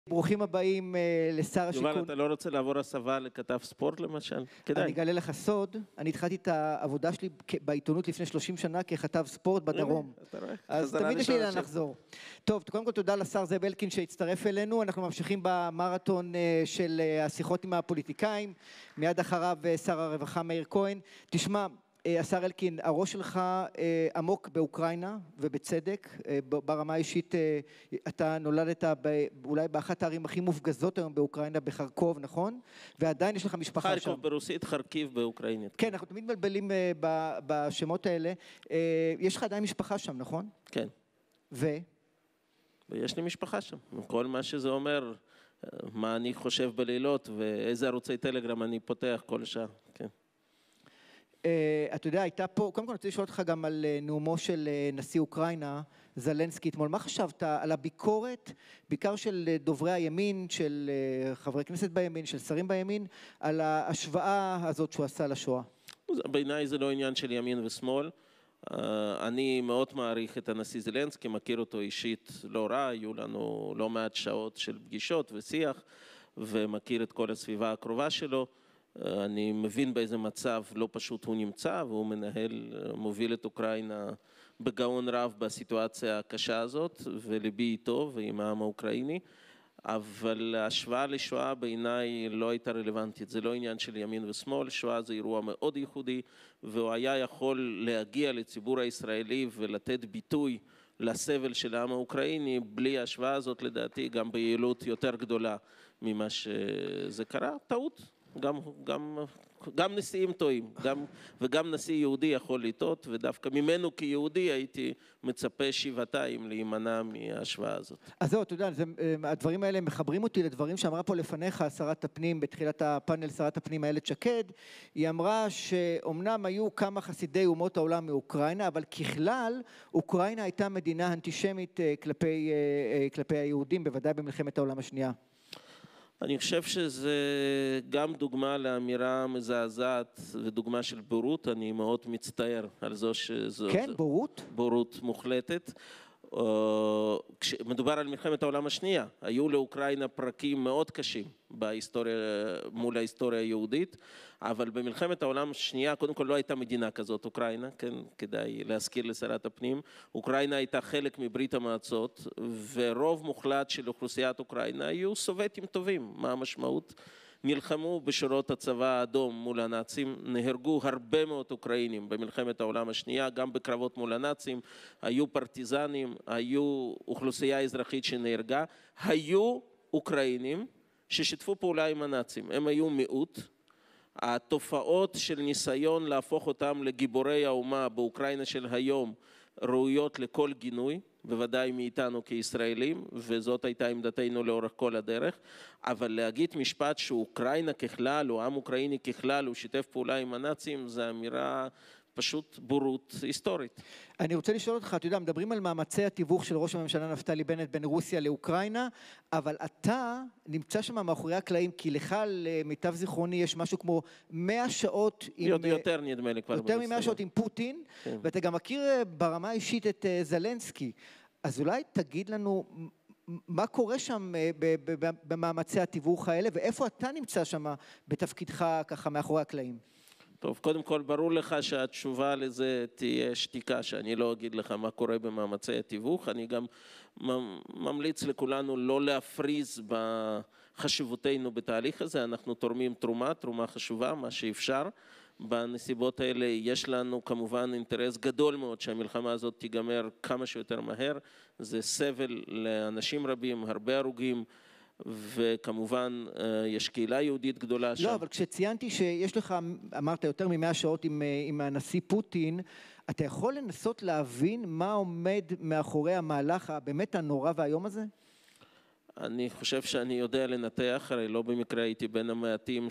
ברוכים הבאים לשר השיכון. יובל, אתה לא רוצה לעבור הסבה לכתב ספורט למשל? כדאי. אני אגלה לך סוד, אני התחלתי את העבודה שלי בעיתונות לפני 30 שנה ככתב ספורט בדרום. אז תמיד יש לי לאן לחזור. טוב, קודם כל תודה לשר זאב אלקין שהצטרף אלינו. אנחנו ממשיכים במרתון של השיחות עם הפוליטיקאים. מיד אחריו שר הרווחה מאיר כהן. תשמע, השר אלקין, הראש שלך עמוק באוקראינה, ובצדק. ברמה האישית, אתה נולדת אולי באחת הערים הכי מופגזות היום באוקראינה, בחרקוב, נכון? ועדיין יש לך משפחה שם. חרקוב ברוסית, חרקיב באוקראינית. כן, אנחנו תמיד מבלבלים בשמות האלה. יש לך עדיין משפחה שם, נכון? כן. ויש לי משפחה שם. כל מה שזה אומר, מה אני חושב בלילות, ואיזה ערוצי טלגרם אני פותח כל שעה. כן. אתה יודע, הייתה פה, קודם כל אני רוצה לשאול אותך גם על נאומו של נשיא אוקראינה, זלנסקי אתמול. מה חשבת על הביקורת, בעיקר של דוברי הימין, של חברי כנסת בימין, של שרים בימין, על ההשוואה הזאת שהוא עשה לשואה? בעיניי זה לא עניין של ימין ושמאל. אני מאוד מעריך את הנשיא זלנסקי, מכיר אותו אישית לא רע, היו לנו לא מעט שעות של פגישות ושיח, ומכיר את כל הסביבה הקרובה שלו. אני מבין באיזה מצב לא פשוט הוא נמצא, והוא מוביל את אוקראינה בגאון רב בסיטואציה הקשה הזאת, ולבי איתו ועם העם האוקראיני, אבל ההשוואה לשואה בעיניי לא הייתה רלוונטית, זה לא עניין של ימין ושמאל, שואה זה אירוע מאוד ייחודי, והוא היה יכול להגיע לציבור הישראלי ולתת ביטוי לסבל של העם האוקראיני, בלי ההשוואה הזאת לדעתי גם ביעילות יותר גדולה ממה שזה קרה, טעות. גם נשיאים טועים, וגם נשיא יהודי יכול לטעות, ודווקא ממנו כיהודי הייתי מצפה שבעתיים להימנע מההשוואה הזאת. אז זהו, אתה יודע, הדברים האלה מחברים אותי לדברים שאמרה פה לפניך שרת הפנים, בתחילת הפאנל שרת הפנים איילת שקד. היא אמרה שאומנם היו כמה חסידי אומות העולם מאוקראינה, אבל ככלל אוקראינה הייתה מדינה אנטישמית כלפי היהודים, בוודאי במלחמת העולם השנייה. אני חושב שזה גם דוגמה לאמירה מזעזעת ודוגמה של בורות, אני מאוד מצטער על זו שזו... כן, בורות? בורות מוחלטת. כשמדובר על מלחמת העולם השנייה, היו לאוקראינה פרקים מאוד קשים מול ההיסטוריה היהודית, אבל במלחמת העולם השנייה, קודם כל לא הייתה מדינה כזאת, אוקראינה, כן, כדאי להזכיר לשרת הפנים, אוקראינה הייתה חלק מברית המועצות, ורוב מוחלט של אוכלוסיית אוקראינה היו סובייטים טובים. מה המשמעות? נלחמו בשורות הצבא האדום מול הנאצים, נהרגו הרבה מאוד אוקראינים במלחמת העולם השנייה, גם בקרבות מול הנאצים, היו פרטיזנים, היו אוכלוסייה אזרחית שנהרגה, היו אוקראינים ששיתפו פעולה עם הנאצים, הם היו מיעוט. התופעות של ניסיון להפוך אותם לגיבורי האומה באוקראינה של היום ראויות לכל גינוי, בוודאי מאיתנו כישראלים, וזאת הייתה עמדתנו לאורך כל הדרך, אבל להגיד משפט שאוקראינה ככלל, או עם אוקראיני ככלל, הוא שיתף פעולה עם הנאצים, זו אמירה פשוט בורות היסטורית. אני רוצה לשאול אותך, אתה יודע, מדברים על מאמצי התיווך של ראש הממשלה נפתלי בנט בין רוסיה לאוקראינה, אבל אתה נמצא שם מאחורי הקלעים, כי לך למיטב זיכרוני יש משהו כמו 100 שעות עם... יותר נדמה לי כבר. יותר מ100 שעות עם פוטין, כן. ואתה גם מכיר ברמה האישית את זלנסקי. אז אולי תגיד לנו מה קורה שם במאמצי התיווך האלה, ואיפה אתה נמצא שם בתפקידך ככה מאחורי הקלעים? טוב, קודם כל ברור לך שהתשובה לזה תהיה שתיקה, שאני לא אגיד לך מה קורה במאמצי התיווך. אני גם ממליץ לכולנו לא להפריז בחשיבותנו בתהליך הזה, אנחנו תורמים תרומה חשובה, מה שאפשר. בנסיבות האלה יש לנו כמובן אינטרס גדול מאוד שהמלחמה הזאת תיגמר כמה שיותר מהר, זה סבל לאנשים רבים, הרבה הרוגים, וכמובן יש קהילה יהודית גדולה שם. לא, אבל כשציינתי שיש לך, אמרת יותר מ100 שעות עם הנשיא פוטין, אתה יכול לנסות להבין מה עומד מאחורי המהלך הבאמת הנורא והיום הזה? אני חושב שאני יודע לנתח, הרי לא במקרה הייתי בין המעטים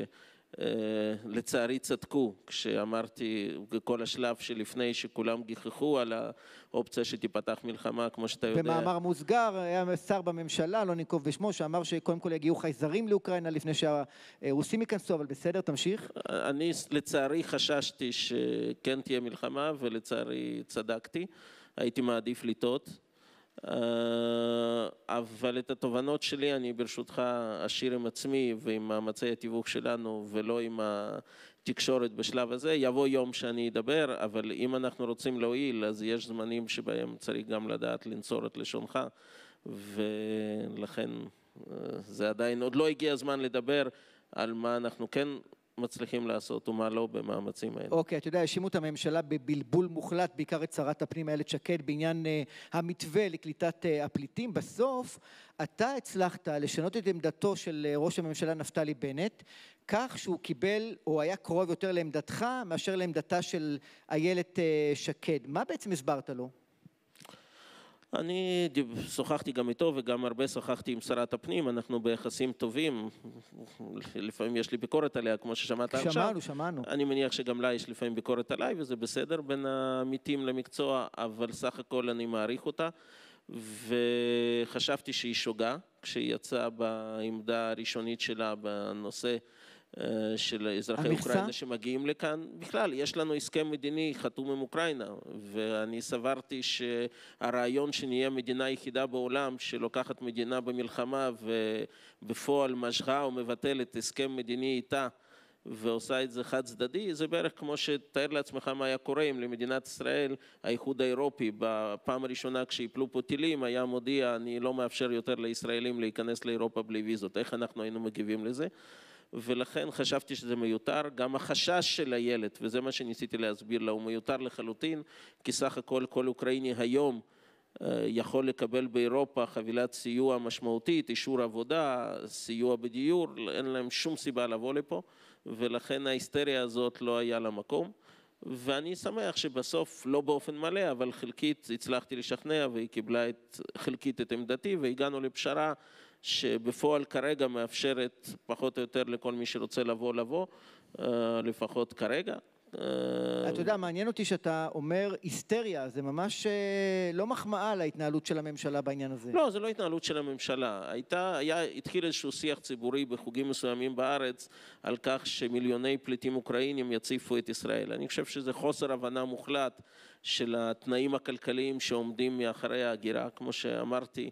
לצערי צדקו כשאמרתי בכל השלב שלפני שכולם גיחכו על האופציה שתיפתח מלחמה, כמו שאתה יודע. במאמר מוסגר היה שר בממשלה, לא ננקוב בשמו, שאמר שקודם כל יגיעו חייזרים לאוקראינה לפני שהרוסים ייכנסו, אבל בסדר, תמשיך. אני לצערי חששתי שכן תהיה מלחמה, ולצערי צדקתי, הייתי מעדיף לטעות. אבל את התובנות שלי אני ברשותך אשאיר עם עצמי ועם מאמצי התיווך שלנו ולא עם התקשורת בשלב הזה. יבוא יום שאני אדבר, אבל אם אנחנו רוצים להועיל אז יש זמנים שבהם צריך גם לדעת לנצור את לשונך, ולכן זה עדיין עוד לא הגיע הזמן לדבר על מה אנחנו כן מצליחים לעשות ומה לא במאמצים האלה. אוקיי, אתה יודע, האשימו את הממשלה בבלבול מוחלט, בעיקר את שרת הפנים איילת שקד, בעניין המתווה לקליטת הפליטים. בסוף, אתה הצלחת לשנות את עמדתו של ראש הממשלה נפתלי בנט, כך שהוא קיבל, או היה קרוב יותר לעמדתך, מאשר לעמדתה של איילת שקד. מה בעצם הסברת לו? אני שוחחתי גם איתו וגם הרבה שוחחתי עם שרת הפנים, אנחנו ביחסים טובים, לפעמים יש לי ביקורת עליה כמו ששמעת עכשיו. שמענו. אני מניח שגם לה יש לפעמים ביקורת עליי וזה בסדר בין העמיתים למקצוע, אבל סך הכל אני מעריך אותה, וחשבתי שהיא שוגה כשהיא יצאה בעמדה הראשונית שלה בנושא של אזרחי אוקראינה שמגיעים לכאן. בכלל, יש לנו הסכם מדיני חתום עם אוקראינה, ואני סברתי שהרעיון שנהיה מדינה יחידה בעולם, שלוקחת מדינה במלחמה ובפועל משכה או מבטלת הסכם מדיני איתה, ועושה את זה חד צדדי, זה בערך כמו שתאר לעצמך מה היה קורה אם למדינת ישראל, האיחוד האירופי, בפעם הראשונה כשיפלו פה טילים, היה מודיע, אני לא מאפשר יותר לישראלים להיכנס לאירופה בלי ויזות. איך אנחנו היינו מגיבים לזה? ולכן חשבתי שזה מיותר. גם החשש של הילד, וזה מה שניסיתי להסביר לה, הוא מיותר לחלוטין, כי סך הכל כל אוקראיני היום יכול לקבל באירופה חבילת סיוע משמעותית, אישור עבודה, סיוע בדיור, אין להם שום סיבה לבוא לפה, ולכן ההיסטריה הזאת לא היה לה מקום. ואני שמח שבסוף, לא באופן מלא, אבל חלקית הצלחתי לשכנע, והיא קיבלה חלקית את עמדתי, והגענו לפשרה שבפועל כרגע מאפשרת פחות או יותר לכל מי שרוצה לבוא, לפחות כרגע. אתה יודע, מעניין אותי שאתה אומר היסטריה, זה ממש לא מחמאה להתנהלות של הממשלה בעניין הזה. לא, זה לא התנהלות של הממשלה. התחיל איזשהו שיח ציבורי בחוגים מסוימים בארץ, על כך שמיליוני פליטים אוקראינים יציפו את ישראל. אני חושב שזה חוסר הבנה מוחלט של התנאים הכלכליים שעומדים מאחורי ההגירה, כמו שאמרתי.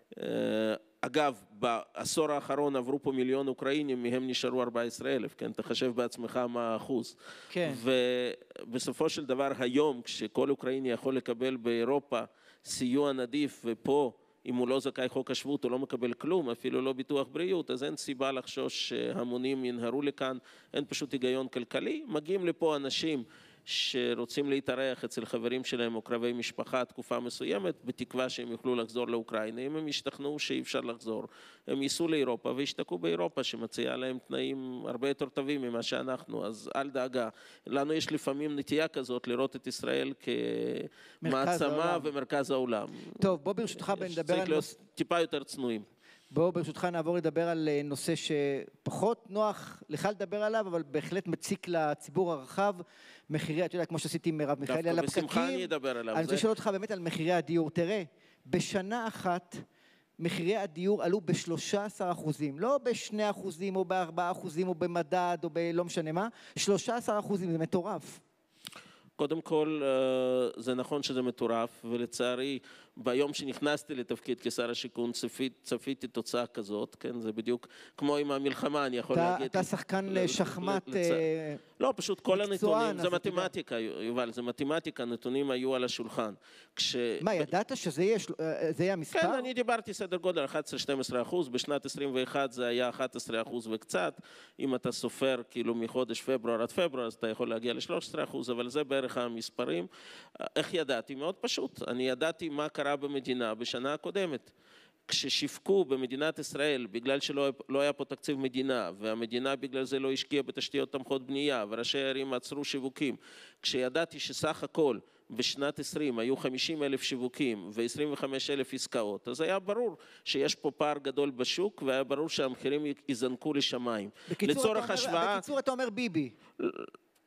אגב, בעשור האחרון עברו פה מיליון אוקראינים, מהם נשארו 14,000, כן? תחשב בעצמך מה האחוז. כן. ובסופו של דבר היום, כשכל אוקראיני יכול לקבל באירופה סיוע נדיף, ופה, אם הוא לא זכאי חוק השבות, הוא לא מקבל כלום, אפילו לא ביטוח בריאות, אז אין סיבה לחשוש שהמונים ינהרו לכאן, אין פשוט היגיון כלכלי. מגיעים לפה אנשים שרוצים להתארח אצל חברים שלהם או קרובי משפחה תקופה מסוימת, בתקווה שהם יוכלו לחזור לאוקראינה. אם הם ישתכנעו שאי אפשר לחזור, הם ייסעו לאירופה וישתקעו באירופה, שמציעה להם תנאים הרבה יותר טובים ממה שאנחנו. אז אל דאגה. לנו יש לפעמים נטייה כזאת לראות את ישראל כמעצמה ומרכז העולם. טוב, בוא ברשותך נדבר על צריך טיפה יותר צנועים. בואו ברשותך נעבור לדבר על נושא שפחות נוח לך לדבר עליו, אבל בהחלט מציק לציבור הרחב, מחירי, אתה יודע, כמו שעשיתי עם מרב מיכאלי על הפקקים. בשמחה אני אדבר עליו. אני רוצה לשאול אותך באמת על מחירי הדיור. תראה, בשנה אחת מחירי הדיור עלו ב-13%, לא ב-2% או ב-4% או במדד או בלא משנה מה, 13%, זה מטורף. קודם כל, זה נכון שזה מטורף, ולצערי, ביום שנכנסתי לתפקיד כשר השיכון, צפיתי תוצאה כזאת, כן? זה בדיוק כמו עם המלחמה, אני יכול להגיד. אתה שחקן שחמט לא, פשוט כל הנתונים, זה מתמטיקה, יובל, זה מתמטיקה, הנתונים היו על השולחן. מה, ידעת שזה יהיה המספר? כן, אני דיברתי סדר גודל 11-12%, בשנת 21 זה היה 11% וקצת, אם אתה סופר כאילו מחודש פברואר עד פברואר, אז אתה יכול להגיע ל-13%, אבל זה בערך המספרים. איך ידעתי? מאוד פשוט, אני ידעתי מה קרה במדינה בשנה הקודמת. כששיווקו במדינת ישראל, בגלל שלא היה פה תקציב מדינה, והמדינה בגלל זה לא השקיעה בתשתיות תומכות בנייה, וראשי הערים עצרו שיווקים, כשידעתי שסך הכל בשנת 20 היו 50,000 שיווקים ו-25,000 עסקאות, אז היה ברור שיש פה פער גדול בשוק, והיה ברור שהמחירים יזנקו לשמיים. בקיצור, אתה אומר ביבי.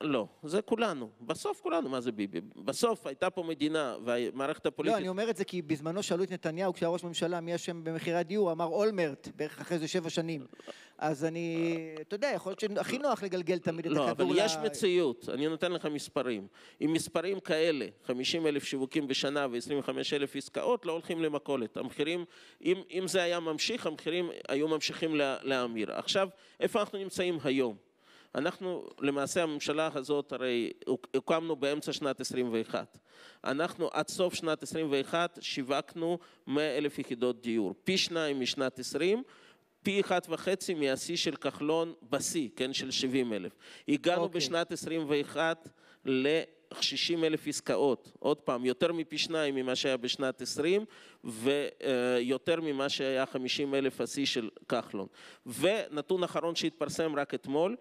לא, זה כולנו. בסוף כולנו, מה זה ביבי? בסוף הייתה פה מדינה והמערכת הפוליטית... לא, אני אומר את זה כי בזמנו שאלו את נתניהו, כשהיה ראש ממשלה, מי אשם במחירי הדיור, אמר אולמרט, בערך אחרי זה 7 שנים. אז אני, אתה יודע, יכול להיות שהכי נוח לגלגל תמיד את הכדור. לא, אבל יש מציאות, אני נותן לך מספרים. עם מספרים כאלה, 50,000 שיווקים בשנה ו-25,000 עסקאות, לא הולכים למכולת. המחירים, אם זה היה ממשיך, המחירים היו ממשיכים להאמיר. עכשיו, איפה אנחנו נמצאים היום? אנחנו, למעשה הממשלה הזאת, הרי הוקמנו באמצע שנת 21. אנחנו עד סוף שנת 21 שיווקנו 100,000 יחידות דיור, פי 2 משנת 20, פי 1.5 מהשיא של כחלון בשיא, כן, של 70,000. הגענו בשנת 21 ל-60,000 עסקאות, עוד פעם, יותר מפי 2 ממה שהיה בשנת 20, ויותר ממה שהיה 50,000 השיא של כחלון. ונתון אחרון שהתפרסם רק אתמול,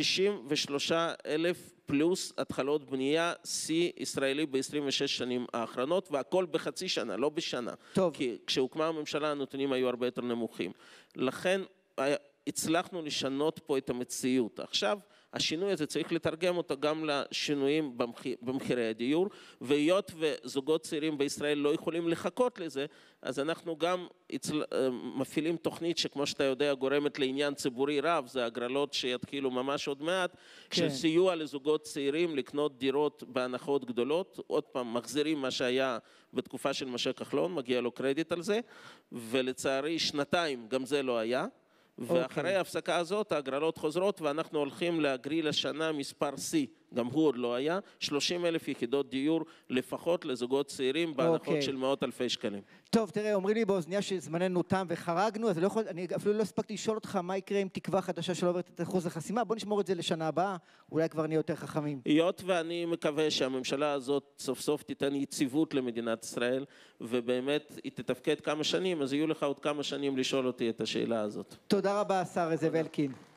63,000 פלוס התחלות בנייה, שיא ישראלי ב-26 שנים האחרונות, והכל בחצי שנה, לא בשנה. טוב. כי כשהוקמה הממשלה הנתונים היו הרבה יותר נמוכים. לכן הצלחנו לשנות פה את המציאות. עכשיו, השינוי הזה צריך לתרגם אותו גם לשינויים במחירי הדיור, והיות וזוגות צעירים בישראל לא יכולים לחכות לזה, אז אנחנו גם מפעילים תוכנית שכמו שאתה יודע גורמת לעניין ציבורי רב, זה הגרלות שיתחילו ממש עוד מעט, של סיוע לזוגות צעירים לקנות דירות בהנחות גדולות, עוד פעם מחזירים מה שהיה בתקופה של משה כחלון, מגיע לו קרדיט על זה, ולצערי 2 גם זה לא היה, ואחרי ההפסקה הזאת ההגרלות חוזרות ואנחנו הולכים להגריל השנה מספר C, גם הוא עוד לא היה, 30,000 יחידות דיור לפחות לזוגות צעירים בהנחות של מאות אלפי שקלים. טוב, תראה, אומרים לי באוזניה שזמננו תם וחרגנו, אז אני אפילו לא הספקתי לשאול אותך מה יקרה עם תקווה חדשה שלא עוברת את אחוז החסימה, בוא נשמור את זה לשנה הבאה, אולי כבר נהיה יותר חכמים. היות ואני מקווה שהממשלה הזאת סוף סוף תיתן יציבות למדינת ישראל, ובאמת היא תתפקד כמה שנים, אז יהיו לך עוד כמה שנים לשאול אותי את השאלה הזאת. תודה רבה, השר זאב אלקין.